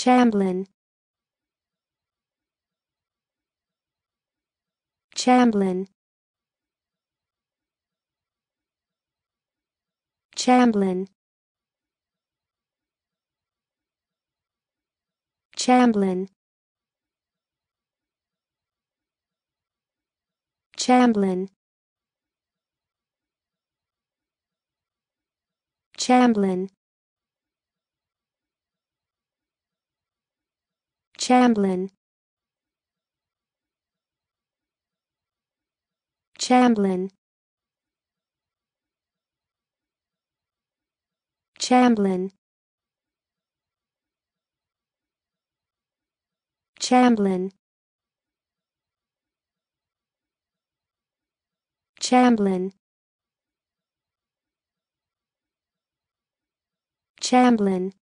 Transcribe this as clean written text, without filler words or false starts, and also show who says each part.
Speaker 1: Chamblin, Chamblin, Chamblin, Chamblin, Chamblin, Chamblin, Chamblin, Chamblin, Chamblin, Chamblin, Chamblin, Chamblin,